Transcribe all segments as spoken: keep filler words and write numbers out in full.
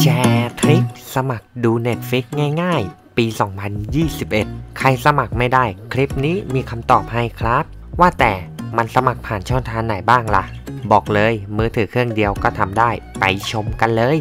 แชร์ทริคสมัครดู Netflix ง่ายๆ ปี สองพันยี่สิบเอ็ด ใครสมัครไม่ได้คลิปนี้มีคำตอบให้ครับ ว่าแต่มันสมัครผ่านช่องทางไหนบ้างล่ะ บอกเลยมือถือเครื่องเดียวก็ทำได้ไปชมกันเลย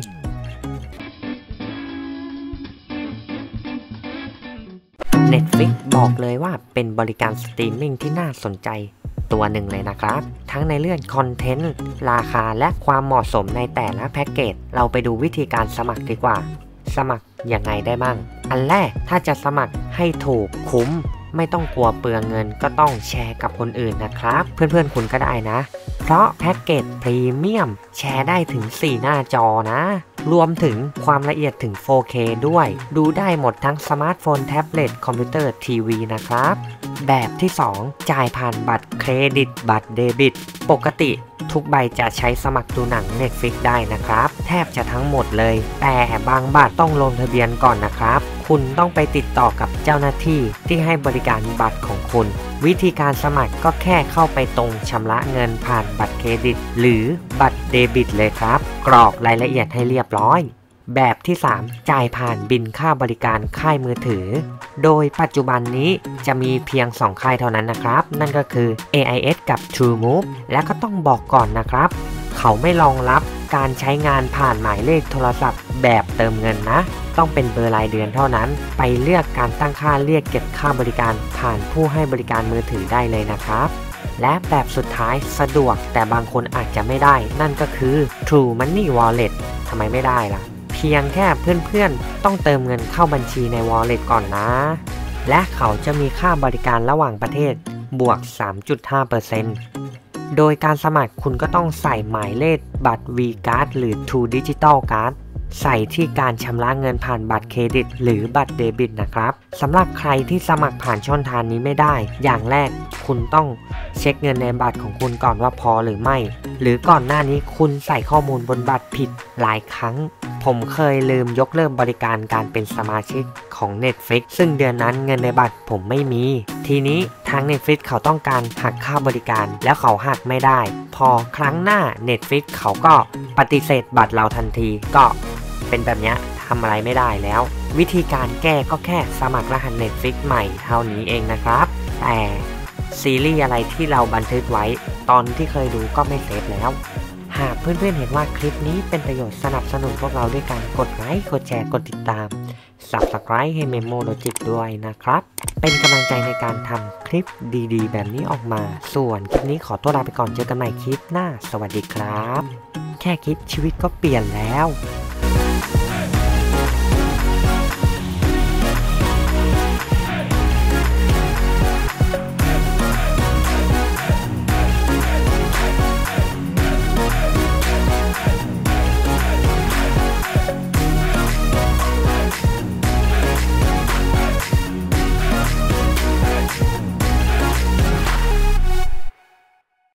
Netflix บอกเลยว่าเป็นบริการสตรีมมิ่งที่น่าสนใจตัวหนึ่งเลยนะครับทั้งในเรื่องคอนเทนต์ราคาและความเหมาะสมในแต่ละแพ็กเกจเราไปดูวิธีการสมัครดีกว่าสมัครยังไงได้มั่งอันแรกถ้าจะสมัครให้ถูกคุ้มไม่ต้องกลัวเปลืองเงินก็ต้องแชร์กับคนอื่นนะครับเพื่อนๆคุณก็ได้นะเพราะแพ็กเกจพรีเมียมแชร์ได้ถึงสี่หน้าจอนะรวมถึงความละเอียดถึง โฟร์เค ด้วยดูได้หมดทั้งสมาร์ทโฟนแท็บเล็ตคอมพิวเตอร์ทีวีนะครับแบบที่สองจ่ายผ่านบัตรเครดิตบัตรเดบิตปกติทุกใบจะใช้สมัครดูหนัง Netflix ได้นะครับแทบจะทั้งหมดเลยแต่บางบัตรต้องลงทะเบียนก่อนนะครับคุณต้องไปติดต่อกับเจ้าหน้าที่ที่ให้บริการบัตรของคุณวิธีการสมัครก็แค่เข้าไปตรงชำระเงินผ่านบัตรเครดิตหรือบัตรเดบิตเลยครับกรอกรายละเอียดให้เรียบร้อยแบบที่สามจ่ายผ่านบิลค่าบริการค่ายมือถือโดยปัจจุบันนี้จะมีเพียงสองค่ายเท่านั้นนะครับนั่นก็คือ เอ ไอ เอส กับ TrueMove และก็ต้องบอกก่อนนะครับเขาไม่รองรับการใช้งานผ่านหมายเลขโทรศัพท์แบบเติมเงินนะต้องเป็นเบอร์รายเดือนเท่านั้นไปเลือกการตั้งค่าเรียกเก็บค่าบริการผ่านผู้ให้บริการมือถือได้เลยนะครับและแบบสุดท้ายสะดวกแต่บางคนอาจจะไม่ได้นั่นก็คือ True Money Wallet ทำไมไม่ได้ล่ะเพียงแค่เพื่อนๆต้องเติมเงินเข้าบัญชีใน Wallet ก่อนนะและเขาจะมีค่าบริการระหว่างประเทศบวก สามจุดห้าเปอร์เซ็นต์ โดยการสมัครคุณก็ต้องใส่หมายเลขบัตร V-Card หรือ True Digital Card ใส่ที่การชำระเงินผ่านบัตรเครดิตหรือบัตรเดบิตนะครับสำหรับใครที่สมัครผ่านช่องทางนี้ไม่ได้อย่างแรกคุณต้องเช็คเงินในบัตรของคุณก่อนว่าพอหรือไม่หรือก่อนหน้านี้คุณใส่ข้อมูลบนบัตรผิดหลายครั้งผมเคยลืมยกเลิกบริการการเป็นสมาชิกของ Netflix ซึ่งเดือนนั้นเงินในบัตรผมไม่มีทีนี้ทาง Netflix เขาต้องการหักค่าบริการแล้วเขาหักไม่ได้พอครั้งหน้า Netflix เขาก็ปฏิเสธบัตรเราทันทีก็เป็นแบบนี้ทำอะไรไม่ได้แล้ววิธีการแก้ก็แค่สมัครรหัส Netflix ใหม่เท่านี้เองนะครับแต่ซีรีส์อะไรที่เราบันทึกไว้ตอนที่เคยดูก็ไม่เซฟแล้วหากเพื่อนๆเห็นว่าคลิปนี้เป็นประโยชน์สนับสนุนพวกเราด้วยการกดไลค์กดแชร์กดติดตาม Subscribe ให้ Memo Logic ด้วยนะครับเป็นกำลังใจในการทำคลิปดีๆแบบนี้ออกมาส่วนคลิปนี้ขอตัวลาไปก่อนเจอกันใหม่คลิปหน้าสวัสดีครับแค่คิดชีวิตก็เปลี่ยนแล้ว